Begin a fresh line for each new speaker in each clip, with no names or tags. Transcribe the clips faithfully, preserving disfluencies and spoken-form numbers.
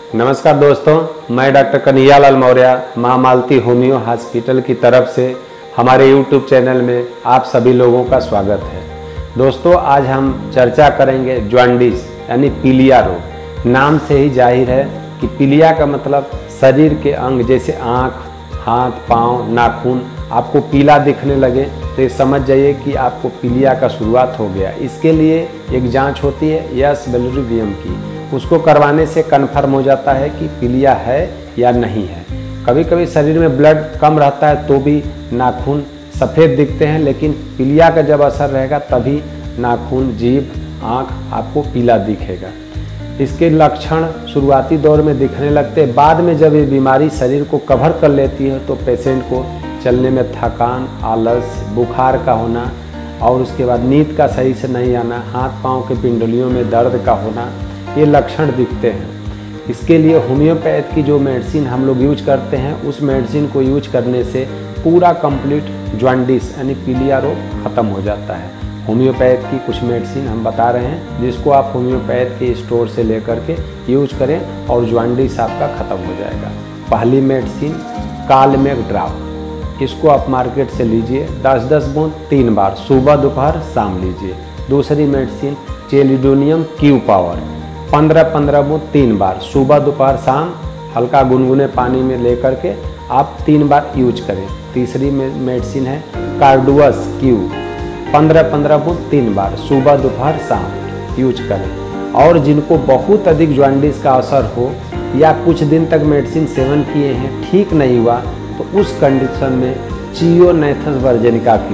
नमस्कार दोस्तों, मैं डॉक्टर कन्हैयालाल मौर्य माँ मालती होम्यो हॉस्पिटल की तरफ से हमारे यूट्यूब चैनल में आप सभी लोगों का स्वागत है। दोस्तों, आज हम चर्चा करेंगे जॉन्डिस यानी पीलिया रोग। नाम से ही जाहिर है कि पीलिया का मतलब शरीर के अंग जैसे आँख, हाथ, पाँव, नाखून आपको पीला दिखने लगे तो ये समझ जाइए कि आपको पीलिया का शुरुआत हो गया। इसके लिए एक जांच होती है यस बेल्यूरिवियम की, उसको करवाने से कन्फर्म हो जाता है कि पीलिया है या नहीं है। कभी कभी शरीर में ब्लड कम रहता है तो भी नाखून सफ़ेद दिखते हैं, लेकिन पीलिया का जब असर रहेगा तभी नाखून, जीभ, आँख आपको पीला दिखेगा। इसके लक्षण शुरुआती दौर में दिखने लगते हैं। बाद में जब ये बीमारी शरीर को कवर कर लेती है तो पेशेंट को चलने में थकान, आलस, बुखार का होना और उसके बाद नींद का सही से नहीं आना, हाथ पाँव के पिंडलियों में दर्द का होना, ये लक्षण दिखते हैं। इसके लिए होम्योपैथ की जो मेडिसिन हम लोग यूज करते हैं उस मेडिसिन को यूज करने से पूरा कंप्लीट जॉन्डिस यानी पीलिया रोग खत्म हो जाता है। होम्योपैथ की कुछ मेडिसिन हम बता रहे हैं जिसको आप होम्योपैथ के स्टोर से लेकर के यूज करें और जॉन्डिस आपका ख़त्म हो जाएगा। पहली मेडिसिन कालमेघ ड्राप, इसको आप मार्केट से लीजिए, दस दस बूंद तीन बार सुबह दोपहर शाम लीजिए। दूसरी मेडिसिन चेलिडोनियम क्यू पावर, पंद्रह पंद्रह बूंद तीन बार सुबह दोपहर शाम हल्का गुनगुने पानी में लेकर के आप तीन बार यूज करें। तीसरी मेडिसिन है कार्डुअस क्यू, पंद्रह पंद्रह बूंद तीन बार सुबह दोपहर शाम यूज करें। और जिनको बहुत अधिक जॉन्डिस का असर हो या कुछ दिन तक मेडिसिन सेवन किए हैं ठीक नहीं हुआ तो उस कंडीशन में चियोनेथस वर्जिनिका क्यू,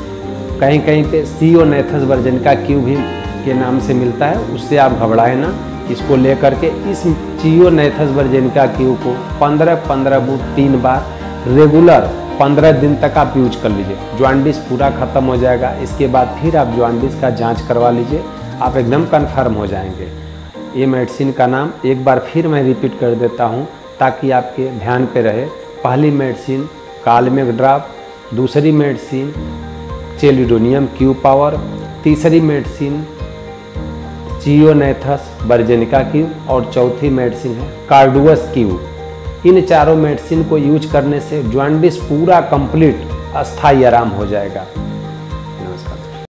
कहीं कहीं पे सियोनेथस वर्जिनिका क्यू भी के नाम से मिलता है, उससे आप घबराएं ना। इसको लेकर के इस चियोनेथस वर्जिनिका क्यू को पंद्रह पंद्रह बूंद तीन बार रेगुलर पंद्रह दिन तक आप यूज कर लीजिए। जॉन्डिस पूरा ख़त्म हो जाएगा। इसके बाद फिर आप जॉन्डिस का जांच करवा लीजिए, आप एकदम कंफर्म हो जाएंगे। ये मेडिसिन का नाम एक बार फिर मैं रिपीट कर देता हूँ ताकि आपके ध्यान पे रहे। पहली मेडिसिन कालमेघ ड्राप, दूसरी मेडिसिन चेलिडोनियम क्यू पावर, तीसरी मेडिसिन चियोनेथस वर्जिनिका क्यू और चौथी मेडिसिन है कार्डुअस क्यू। इन चारों मेडिसिन को यूज करने से जॉन्डिस पूरा कंप्लीट अस्थायी आराम हो जाएगा।